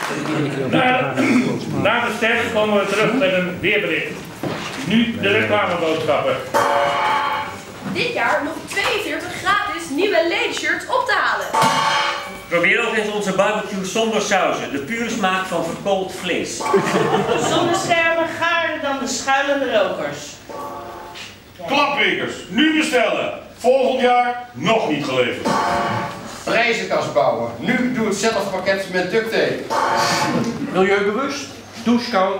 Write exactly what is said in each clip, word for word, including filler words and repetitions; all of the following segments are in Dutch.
Na, na de start komen we terug met een weerbericht. Nu de reclameboodschappen. Dit jaar nog tweeënveertig gratis nieuwe lady-shirts op te halen. Probeer ook eens onze barbecue zonder sauzen, de pure smaak van verkoold vlees. Zonder schermen gaarder dan de schuilende rokers. Klapwinkers, nu bestellen. Volgend jaar nog niet geleverd. Prijzenkast bouwen. Nu doe het zelf pakket met duct tape. Milieubewust, douchekoud.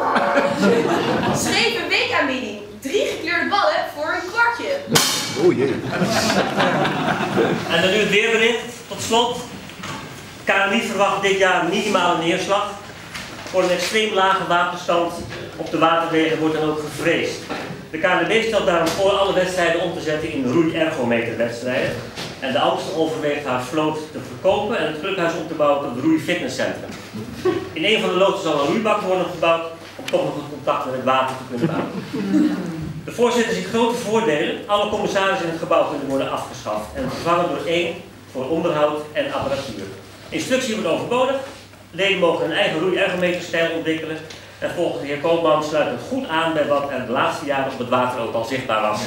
Schepen weekaanbieding. Drie gekleurde ballen voor een kwartje. O jee. En dan nu het weerbericht, tot slot. K N M I verwacht dit jaar minimale neerslag. Voor een extreem lage waterstand op de waterwegen wordt dan ook gevreesd. De K N M B stelt daarom voor alle wedstrijden om te zetten in roei-ergometerwedstrijden. En de Amstel overweegt haar vloot te verkopen en het clubhuis om te bouwen tot roei-fitnesscentrum. In een van de loodsen zal een roeibak worden gebouwd om toch nog een contact met het water te kunnen bouwen. De voorzitter ziet grote voordelen. Alle commissarissen in het gebouw kunnen worden afgeschaft en vervangen door één voor onderhoud en apparatuur. Instructie wordt overbodig. Leden mogen een eigen roei-ergometerstijl ontwikkelen. En volgens de heer Koopman sluit het goed aan bij wat er de laatste jaren op het water ook al zichtbaar was.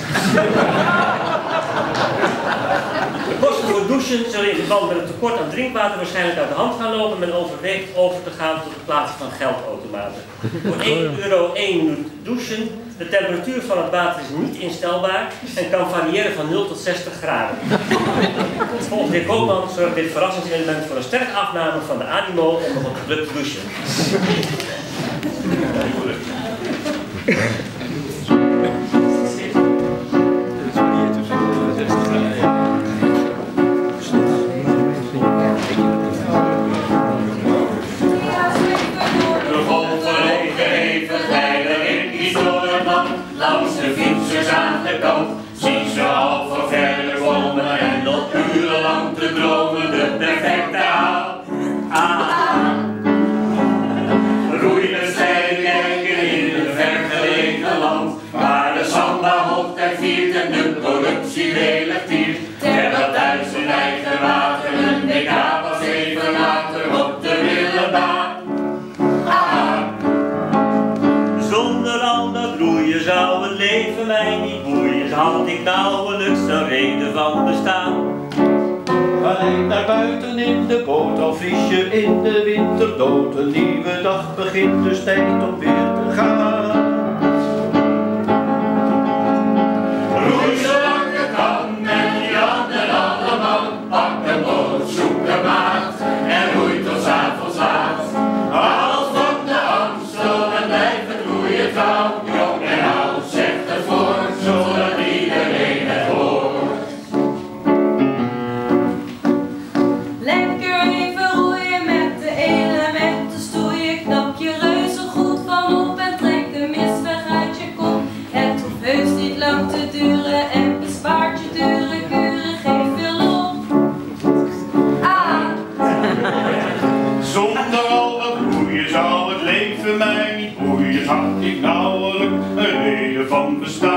De kosten voor douchen zullen in verband met het tekort aan drinkwater waarschijnlijk uit de hand gaan lopen. Men overweegt over te gaan tot het plaatsen van geldautomaten. Voor één euro één minuut douchen. De temperatuur van het water is niet instelbaar en kan variëren van nul tot zestig graden. Volgens de heer Koopman zorgt dit verrassingselement voor een sterke afname van de animo om nog op de club te douchen. Langs de fietsers aan de kant, zie ze al van verder komen en nog urenlang te dromen de perfecte haal. Ah, roeien zij kijken in een vergelegen land, waar de samba hopt en viert en de corruptie welig tiert, terwijl thuis hun eigen water een W K was even later op de Willebaan. Zonder al dat roeien zou het leven mij niet boeien, had ik nauwelijks een reden van bestaan. Ga ik naar buiten in de boot, al vries je in de winter dood. Een nieuwe dag begint, dus tijd om weer te gaan. Roei zolang het kan, en Jan en alle man, pak de boot, zoek de maat, en roei tot 's avonds laat. Haal van de Amstel en blijf het roeien trouw, jong en oud zegt het voort, zodat iedereen het hoort. Lekker even roeien met de elementen stoeien, knap je reuze goed van op en trek de mist weg uit je kop. Het hoeft heus niet lang te duren en bespaart je dure kuren, geef veel op. Ah! Zonder al dat roeien zou het leven mij niet boeien, had ik nauwelijks een reden van bestaan.